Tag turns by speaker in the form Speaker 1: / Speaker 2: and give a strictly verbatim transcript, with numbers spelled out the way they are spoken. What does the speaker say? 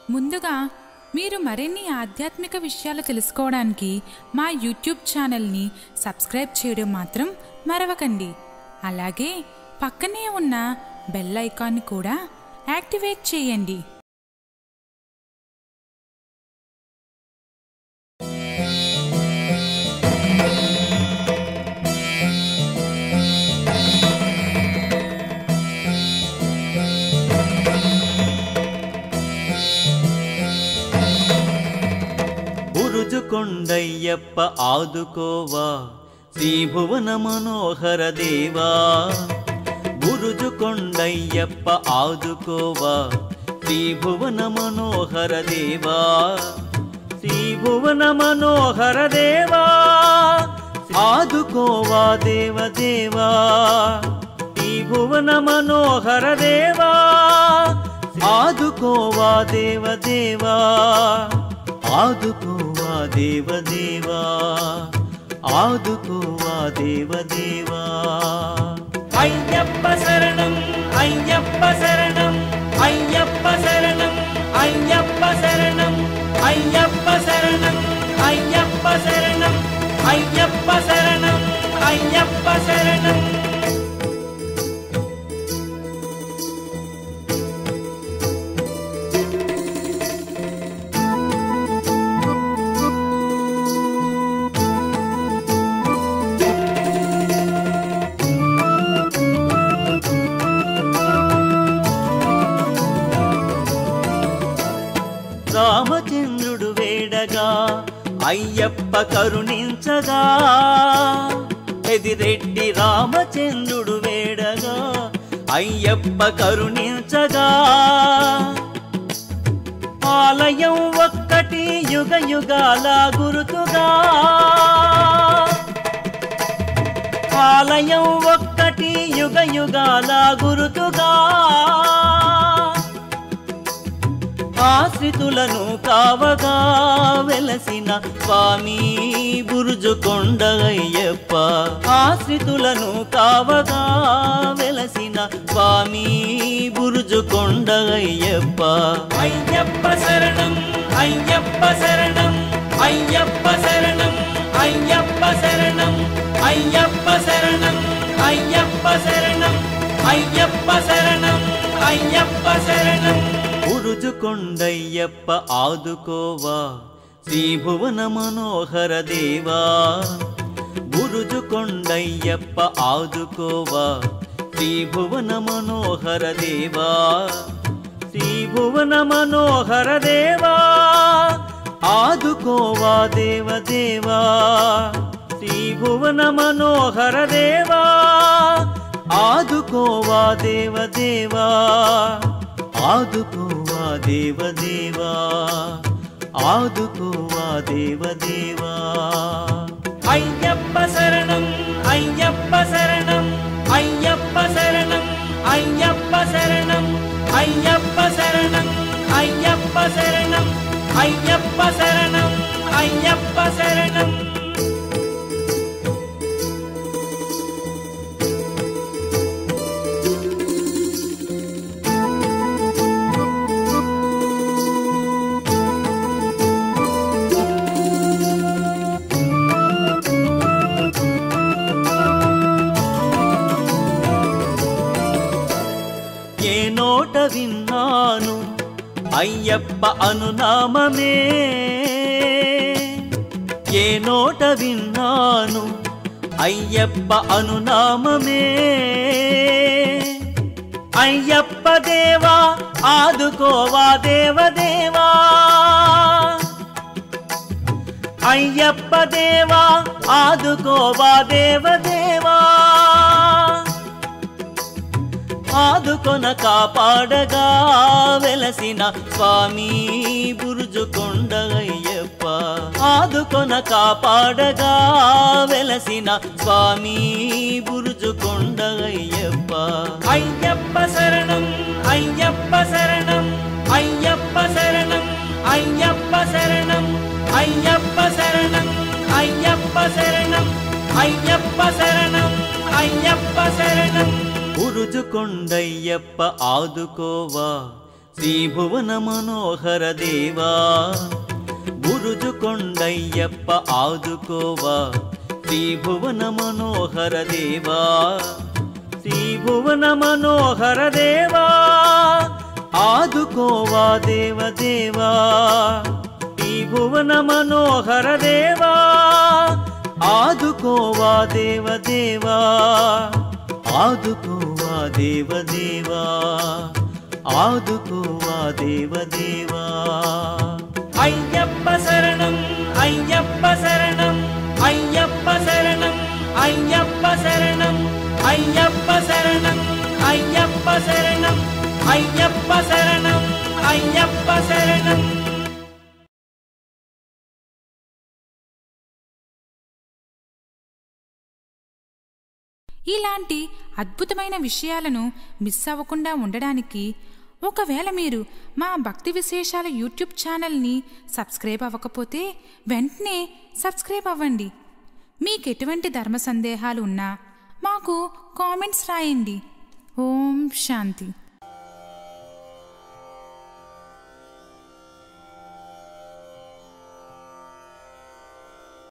Speaker 1: ముందుగా మీరు మరిన్ని ఆధ్యాత్మిక విషయాలు తెలుసుకోవడానికి మా యూట్యూబ్ ఛానల్ని సబ్స్క్రైబ్ చేయడం మాత్రం మరవకండి. అలాగే పక్కనే ఉన్న బెల్ ఐకాన్ని కూడా యాక్టివేట్ చేయండి.
Speaker 2: కొండయ్యప్ప ఆదుకోవా శ్రీ భువన మనోహర దేవా. బురుజు కొండయ్యప్ప ఆదుకోవా శ్రీ భువన మనోహర దేవా. శ్రీ భువన మనోహర దేవా ఆదుకోవా దేవదేవా. శ్రీ భువన మనోహర దేవా ఆదుకోవా దేవదేవా. ఆదుకోవా దేవదేవా, ఆదుకోవా దేవదేవా.
Speaker 3: అయ్యప్ప శరణం అయ్యప్ప శరణం అయ్యప్ప శరణం అయ్యప్ప శరణం అయ్యప్ప శరణం అయ్యప్ప శరణం అయ్యప్ప శరణం అయ్యప్ప శరణం.
Speaker 2: రామచంద్రుడు వేడగా అయ్యప్ప కరుణించగా. ఎదిరెడ్డి రామచంద్రుడు వేడగా అయ్యప్ప కరుణించగా. ఆలయం ఒక్కటి యుగ యుగాల గురుతుగా. ఆలయం ఒక్కటి యుగ యుగాల గురుతుగా. ఆశ్రితులను కావగా వెలసిన స్వామి బురుజు కొండ అయ్యప్ప. ఆశ్రితులను కావగా వెలసిన స్వామి బురుజు కొండ అయ్యప్ప.
Speaker 3: అయ్యప్ప శరణం అయ్యప్ప శరణం అయ్యప్ప శరణం అయ్యప్ప శరణం అయ్యప్ప శరణం అయ్యప్ప శరణం అయ్యప్ప శరణం అయ్యప్ప శరణం.
Speaker 2: బురుజు కొండయ్యప్ప ఆదుకోవా శ్రీ భువన మనోహర దేవా. బురుజు కొండయ్యప్ప ఆదుకోవా శ్రీ భువన మనోహర దేవా. శ్రీ భువన మనోహర దేవా ఆదుకోవా దేవదేవా. శ్రీ భువన మనోహర దేవా ఆదుకోవా దేవదేవా. ఆదుకోవా దేవదేవా, ఆదుకోవా దేవదేవా.
Speaker 3: అయ్యప్ప శరణం అయ్యప్ప శరణం అయ్యప్ప శరణం అయ్యప్ప శరణం అయ్యప్ప శరణం అయ్యప్ప శరణం అయ్యప్ప శరణం అయ్యప్ప శరణం.
Speaker 2: నోట విన్నాను అయ్యప్ప అనునామమే. ఏ నోట విన్నాను అయ్యప్ప అనునామమే. అయ్యప్ప దేవా ఆదుకోవా దేవదేవా. అయ్యప్ప దేవా ఆదుకోవా దేవదేవా. ఆదుకొన కాపాడగా వెలసిన స్వామి బురుజు కొండ అయ్యప్ప. ఆదుకొన కాపాడగా వెలసిన స్వామి బురుజు కొండ అయ్యప్ప.
Speaker 3: అయ్యప్ప శరణం అయ్యప్ప శరణం అయ్యప్ప శరణం అయ్యప్ప శరణం అయ్యప్ప శరణం అయ్యప్ప శరణం అయ్యప్ప శరణం అయ్యప్ప శరణం.
Speaker 2: బురుజు కొండయ్యప్ప ఆదుకోవా శ్రీభువన మనోహర దేవా బురుజు కొండయ్యప్ప ఆదుకోవా శ్రీభువన మనోహర దేవా శ్రీభువన మనోహర దేవా ఆదుకోవా దేవదేవా శ్రీభువన మనోహర దేవా ఆదుకోవా దేవదేవా ఆదుకోవా దేవదేవా ఆదుకోవా దేవదేవా
Speaker 3: అయ్యప్ప శరణం అయ్యప్ప శరణం అయ్యప్ప శరణం అయ్యప్ప శరణం అయ్యప్ప శరణం అయ్యప్ప శరణం అయ్యప్ప శరణం అయ్యప్ప శరణం.
Speaker 1: ఇలాంటి అద్భుతమైన విషయాలను మిస్ అవ్వకుండా ఉండడానికి ఒకవేళ మీరు మా భక్తి విశేషాల యూట్యూబ్ ఛానల్ని సబ్స్క్రైబ్ అవ్వకపోతే వెంటనే సబ్స్క్రైబ్ అవ్వండి. మీకు ఎటువంటి ధర్మ సందేహాలు ఉన్నా మాకు కామెంట్స్ రాయండి. ఓం శాంతి.